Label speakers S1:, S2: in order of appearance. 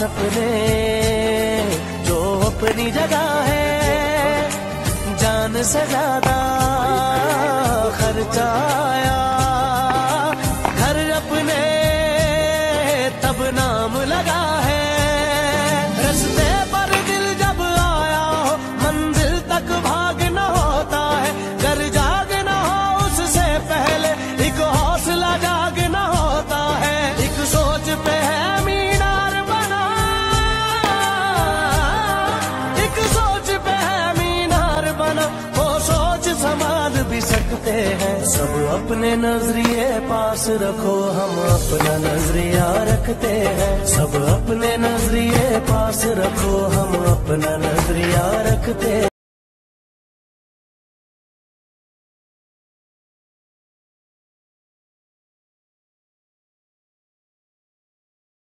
S1: सपने जो अपनी जगह है, जान से ज्यादा खर्चा आया। घर अपने तब नाम लगा है, रस्ते पर दिल जब आया हो, मंजिल तक भागना होता है। घर जागना हो उससे पहले एक हौसला जागना होता है। एक सोच पे है मीनार बना, एक सोच पे है मीनार बना, वो सोच संभाल भी सकते हैं। सब अपने नजरिए पास रखो, हम अपना नजरिया रखते हैं। सब अपने नजरिए पास रखो, हम अपना नजरिया रखते हैं।